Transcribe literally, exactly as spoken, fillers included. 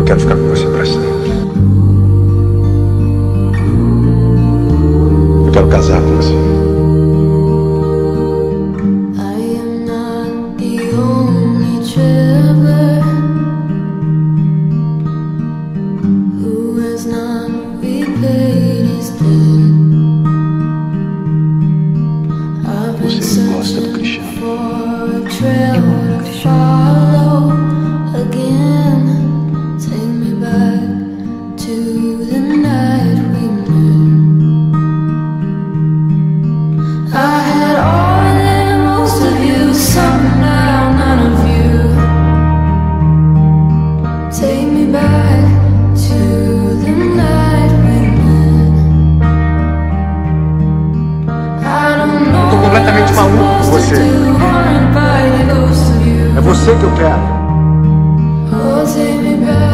Eu quero ficar com você pra sempre. Eu quero casar com você. Você gosta do Cristiano? Eu amo o Cristiano. Tô completamente maluco com você. É você que eu quero.